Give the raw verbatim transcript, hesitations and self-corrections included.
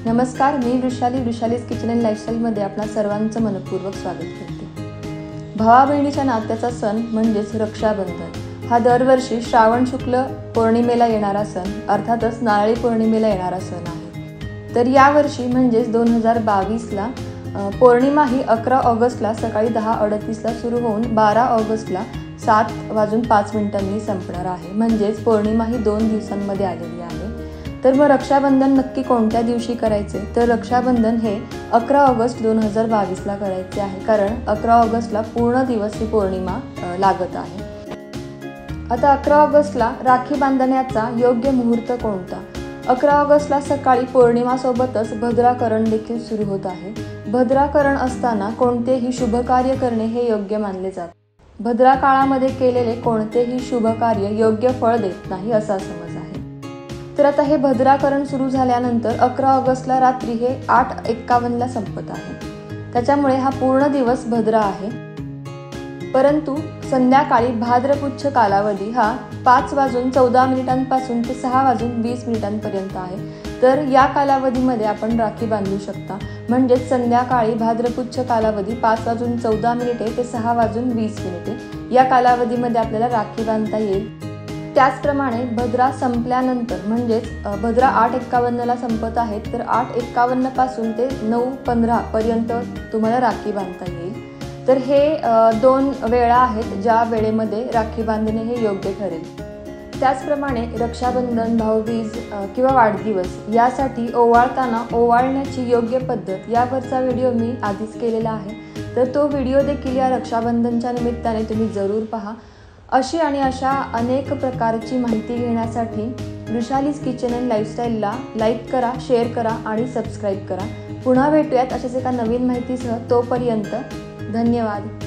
नमस्कार, मी Vrushali Vrushali's kitchen and लाईफस्टाईलमध्ये आपणा सर्वांचं मनपूर्वक स्वागत करते। भावा बहिणीच्या नात्याचा सण म्हणजेच रक्षाबंधन हा दरवर्षी श्रावण शुक्ल पौर्णिमेला येणारा सण अर्थातच नारळी पौर्णिमेला येणारा सण आहे। तर यावर्षी म्हणजेच दोन हजार बावीसला पौर्णिमा ही अकरा ऑगस्टला सकाळी दहा अडतीसला सुरू होऊन बारा ऑगस्टला सात वाजून पाच मिनिटांनी संपणार आहे। म्हणजेच पौर्णिमा ही दोन दिवसांमध्ये आलेली आहे। तर मग रक्षाबंधन नक्की कोणत्या दिवशी करायचे? तर रक्षाबंधन हे अकरा ऑगस्ट दोन हजार बावीसला करायचे आहे, कारण अकरा ऑगस्टला पूर्ण दिवस ही पौर्णिमा लागत आहे। आता अकरा ऑगस्टला राखी बांधण्याचा योग्य मुहूर्त कोणता? अकरा ऑगस्टला सकाळी पौर्णिमासोबतच भद्राकरण देखील सुरू होत आहे। भद्राकरण असताना कोणतेही शुभ कार्य करणे हे योग्य मानले जाते। भद्रा काळामध्ये केलेले कोणतेही शुभ कार्य योग्य फळ देत नाही असा समज आहे। तर आता हे भद्राकरण सुरू झाल्यानंतर अकरा ऑगस्टला रात्री हे आठ एक्कावन्नला संपत आहे। त्याच्यामुळे हा पूर्ण दिवस भद्रा आहे। परंतु संध्याकाळी भाद्रपुच्छ कालावधी हा पाच वाजून चौदा मिनिटांपासून ते सहा वाजून वीस मिनिटांपर्यंत आहे। तर या कालावधीमध्ये आपण राखी बांधू शकता। म्हणजेच संध्याकाळी भाद्रपुच्छ कालावधी पाच वाजून चौदा मिनिटे ते सहा वाजून वीस मिनिटे या कालावधीमध्ये आपल्याला राखी बांधता येईल। त्याचप्रमाणे भद्रा संपल्यानंतर म्हणजेच भद्रा आठ एक्कावन्नला संपत आहे, तर आठ एक्कावन्न पासून ते नऊ पंधरा पर्यंत तुम्हाला राखी बांधता येईल। तर हे दोन वेळा आहेत ज्या वेळेमध्ये राखी बांधणे हे योग्य ठरेल। त्याचप्रमाणे रक्षाबंधन, भाऊबीज किंवा वाढदिवस यासाठी ओवाळताना ओवाळण्याची योग्य पद्धत यावरचा व्हिडिओ मी आधीच केलेला आहे। तर तो व्हिडिओ देखील या रक्षाबंधनच्या निमित्ताने तुम्ही जरूर पहा। अशी आणि अशा अनेक प्रकारची माहिती घेण्यासाठी वृषालीज किचन अँड लाईफस्टाईलला लाईक करा, शेअर करा आणि सबस्क्राईब करा। पुन्हा भेटूयात अशाच एका नवीन माहितीसह। तोपर्यंत धन्यवाद।